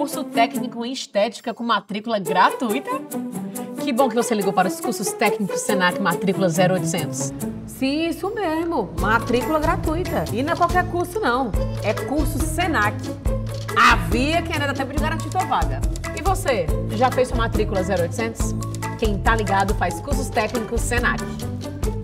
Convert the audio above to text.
curso técnico em estética com matrícula gratuita? Que bom que você ligou para os cursos técnicos Senac matrícula 0800. Sim, isso mesmo, matrícula gratuita. E não é qualquer curso não, é curso Senac. Avia que ainda dá tempo de garantir sua vaga. E você, já fez sua matrícula 0800? Quem tá ligado faz cursos técnicos Senac.